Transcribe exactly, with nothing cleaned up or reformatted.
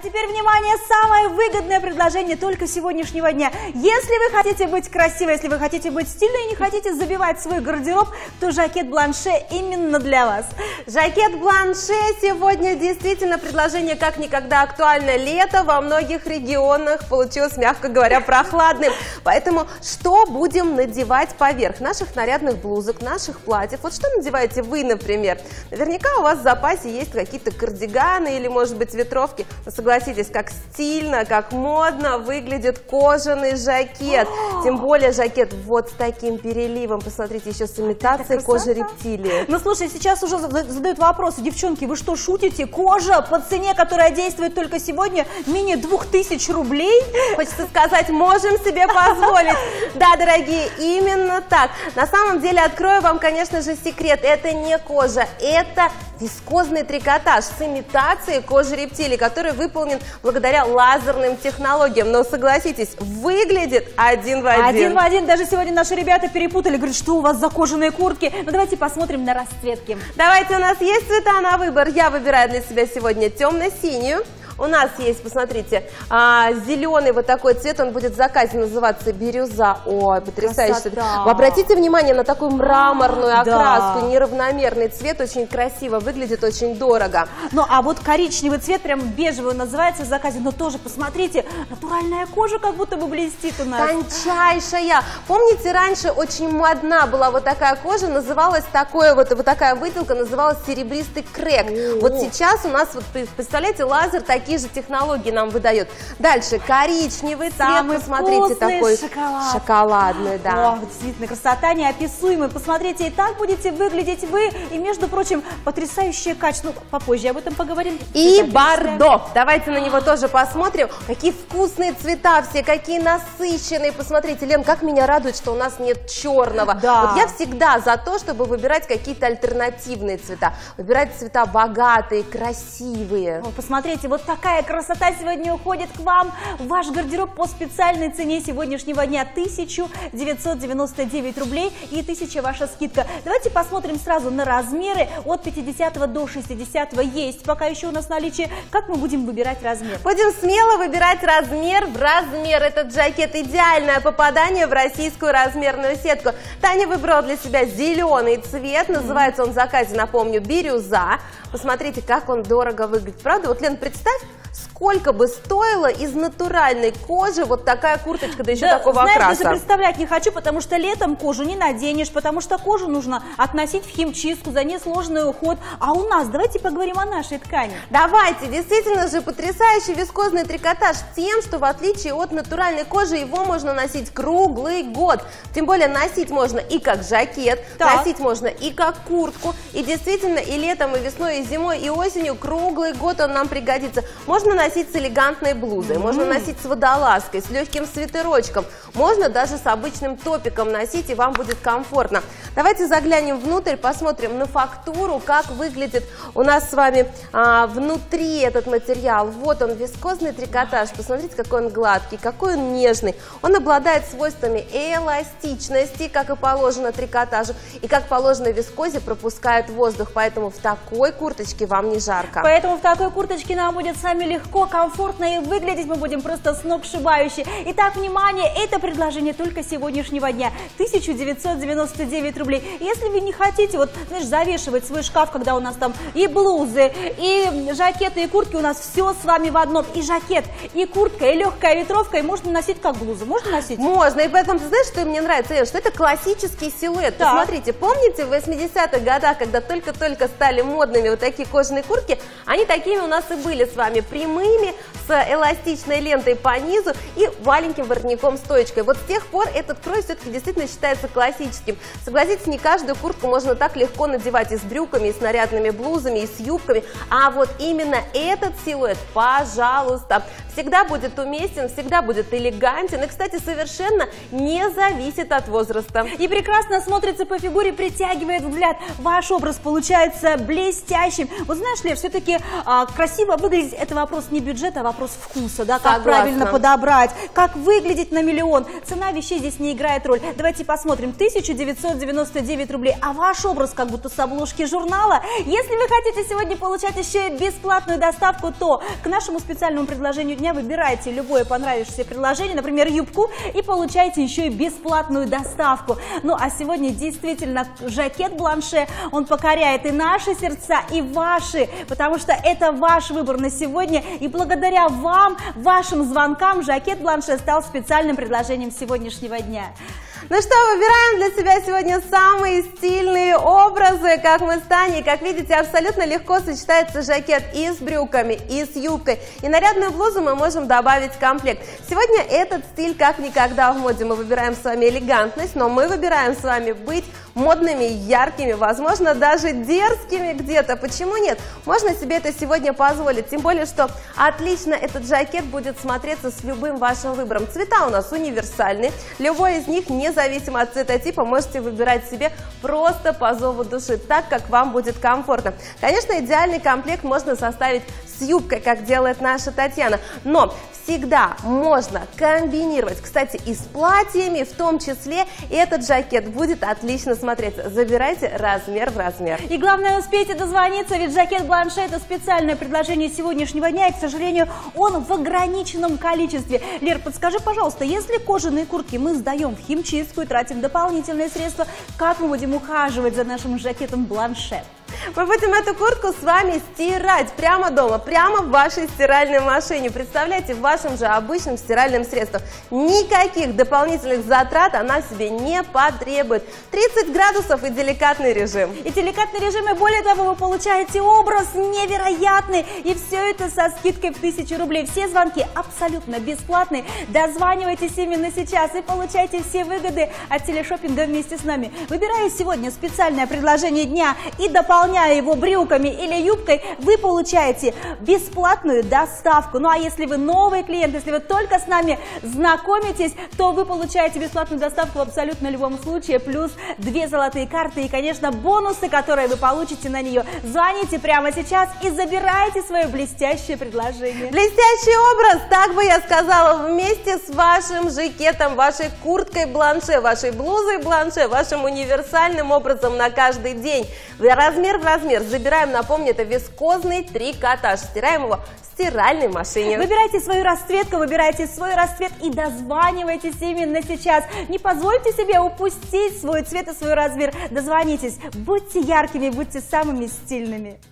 теперь, внимание, самое выгодное предложение только сегодняшнего дня. Если вы хотите быть красивой, если вы хотите быть стильной и не хотите забивать свой гардероб, то жакет Бланше именно для вас. Жакет Бланше сегодня действительно предложение как никогда актуальное. Лето во многих регионах получилось, мягко говоря, прохладным. Поэтому что будем надевать поверх наших нарядных блузок, наших платьев? Вот что надеваете вы, например? Наверняка у вас в запасе есть какие-то кардиганы или, может быть, ветровки. Но согласитесь, как стильно, как модно выглядит кожаный жакет. Тем более жакет вот с таким переливом. Посмотрите, еще с имитацией кожи рептилии. Ну, слушай, сейчас уже задают вопросы. Девчонки, вы что, шутите? Кожа по цене, которая действует только сегодня, менее двух тысяч рублей? Хочется сказать, можем себе позволить. Да, дорогие, именно так. На самом деле, открою вам, конечно же, секрет. Это не кожа, это вискозный трикотаж с имитацией кожи рептилий, который выполнен благодаря лазерным технологиям. Но согласитесь, выглядит один в один. Один в один. Даже сегодня наши ребята перепутали. Говорят, что у вас за кожаные куртки. Ну, давайте посмотрим на расцветки. Давайте, у нас есть цвета на выбор. Я выбираю для себя сегодня темно-синюю. У нас есть, посмотрите, а, зеленый вот такой цвет, он будет в заказе называться бирюза. Ой, потрясающе. Вы обратите внимание на такую мраморную окраску, да. Неравномерный цвет, очень красиво выглядит, очень дорого. Ну, а вот коричневый цвет, прям бежевый называется в заказе, но тоже, посмотрите, натуральная кожа как будто бы блестит у нас. Тончайшая. Помните, раньше очень модна была вот такая кожа, называлась такое, вот, вот такая выделка, называлась серебристый крэк. О-о-о. Вот сейчас у нас, вот, представляете, лазер такие же технологии нам выдает. Дальше коричневый цвет, посмотрите, такой шоколад. Шоколадный, да. О, действительно, красота неописуемая. Посмотрите, и так будете выглядеть вы. И, между прочим, потрясающее качество. Ну, попозже об этом поговорим. И бордо. Давайте на него тоже посмотрим. Какие вкусные цвета все, какие насыщенные. Посмотрите, Лен, как меня радует, что у нас нет черного. Да. Вот я всегда за то, чтобы выбирать какие-то альтернативные цвета. Выбирать цвета богатые, красивые. О, посмотрите, вот такая красота сегодня уходит к вам. Ваш гардероб по специальной цене сегодняшнего дня тысяча девятьсот девяносто девять рублей и тысяча ваша скидка. Давайте посмотрим сразу на размеры. От пятидесятого до шестидесятого есть пока еще у нас наличие. Как мы будем выбирать размер? Будем смело выбирать размер в размер. Этот жакет идеальное попадание в российскую размерную сетку. Таня выбрала для себя зеленый цвет. Называется он в заказе, напомню, бирюза. Посмотрите, как он дорого выглядит. Правда? Вот, Лен, представь, сколько бы стоила из натуральной кожи вот такая курточка, да еще да, такого знаешь, окраса. Даже представлять не хочу, потому что летом кожу не наденешь, потому что кожу нужно относить в химчистку, за ней сложный уход. А у нас, давайте поговорим о нашей ткани. Давайте, действительно же потрясающий вискозный трикотаж тем, что в отличие от натуральной кожи его можно носить круглый год. Тем более носить можно и как жакет, так. носить можно и как куртку. И действительно и летом, и весной, и зимой, и осенью круглый год он нам пригодится. Можно носить с элегантной блузой, mm-hmm. можно носить с водолазкой, с легким свитерочком, можно даже с обычным топиком носить, и вам будет комфортно. Давайте заглянем внутрь, посмотрим на фактуру, как выглядит у нас с вами а, внутри этот материал. Вот он, вискозный трикотаж, посмотрите, какой он гладкий, какой он нежный. Он обладает свойствами эластичности, как и положено трикотажу, и как положено вискозе пропускает воздух, поэтому в такой курточке вам не жарко. Поэтому в такой курточке нам будет с вами легко, комфортно, и выглядеть мы будем просто сногсшибающе. Итак, внимание, это предложение только сегодняшнего дня. тысяча девятьсот девяносто девять рублей. Если вы не хотите, вот, знаешь, завешивать свой шкаф, когда у нас там и блузы, и жакеты, и куртки, у нас все с вами в одном. И жакет, и куртка, и легкая ветровка, и можно носить как блузу. Можно носить? Можно. И поэтому, ты знаешь, что мне нравится, что это классический силуэт. Да. Посмотрите, помните в восьмидесятых годах, когда только-только стали модными вот такие кожаные куртки, они такими у нас и были с вами, прямыми, с эластичной лентой по низу и маленьким воротником-стоечкой. Вот с тех пор этот крой все-таки действительно считается классическим. Согласитесь, не каждую куртку можно так легко надевать и с брюками, и с нарядными блузами, и с юбками, а вот именно этот силуэт, пожалуйста, всегда будет уместен, всегда будет элегантен и, кстати, совершенно не зависит от возраста. И прекрасно смотрится по фигуре, притягивает взгляд. Ваш образ получается блестящим. Вот знаешь, Лев, все-таки а, красиво выглядеть — это вопрос вопрос не бюджета, а вопрос вкуса, да, как Согласна. правильно подобрать, как выглядеть на миллион. Цена вещей здесь не играет роль. Давайте посмотрим. тысяча девятьсот девяносто девять рублей. А ваш образ как будто с обложки журнала. Если вы хотите сегодня получать еще и бесплатную доставку, то к нашему специальному предложению дня выбирайте любое понравившееся предложение, например, юбку, и получайте еще и бесплатную доставку. Ну а сегодня действительно жакет-бланше, он покоряет и наши сердца, и ваши, потому что это ваш выбор на сегодня. И благодаря вам, вашим звонкам, жакет-бланше стал специальным предложением сегодняшнего дня. Ну что, выбираем для себя сегодня самые стильные образы, как мы с Таней. Как видите, абсолютно легко сочетается жакет и с брюками, и с юбкой. И нарядную блузу мы можем добавить в комплект. Сегодня этот стиль как никогда в моде. Мы выбираем с вами элегантность, но мы выбираем с вами быть модными, яркими, возможно, даже дерзкими где-то. Почему нет? Можно себе это сегодня позволить. Тем более, что отлично этот жакет будет смотреться с любым вашим выбором. Цвета у нас универсальные. Любой из них, независимо от цветотипа, можете выбирать себе просто по зову души, так как вам будет комфортно. Конечно, идеальный комплект можно составить с юбкой, как делает наша Татьяна. Но всегда можно комбинировать, кстати, и с платьями, в том числе этот жакет будет отлично смотреться. Забирайте размер в размер. И главное, успейте дозвониться, ведь жакет-бланше — это специальное предложение сегодняшнего дня, и, к сожалению, он в ограниченном количестве. Лер, подскажи, пожалуйста, если кожаные куртки мы сдаем в химчистку и тратим дополнительные средства, как мы будем ухаживать за нашим жакетом-бланше? Мы будем эту куртку с вами стирать прямо дома, прямо в вашей стиральной машине. Представляете, в вашем же обычном стиральном средстве. Никаких дополнительных затрат она себе не потребует. тридцать градусов и деликатный режим. И деликатный режим, и более того, вы получаете образ невероятный. И все это со скидкой в тысячу рублей. Все звонки абсолютно бесплатные. Дозванивайтесь именно сейчас и получайте все выгоды от телешоппинга вместе с нами. Выбирая сегодня специальное предложение дня и дополнительно Дополняя его брюками или юбкой, вы получаете бесплатную доставку. Ну а если вы новый клиент, если вы только с нами знакомитесь, то вы получаете бесплатную доставку в абсолютно любом случае, плюс две золотые карты и, конечно, бонусы, которые вы получите на нее. Звоните прямо сейчас и забирайте свое блестящее предложение. Блестящий образ, так бы я сказала, вместе с вашим жакетом, вашей курткой бланше, вашей блузой бланше, вашим универсальным образом на каждый день. Размер в размер. Забираем, напомню, это вискозный трикотаж. Стираем его в стиральной машине. Выбирайте свою расцветку, выбирайте свой расцвет и дозванивайтесь именно сейчас. Не позвольте себе упустить свой цвет и свой размер. Дозвонитесь. Будьте яркими, будьте самыми стильными.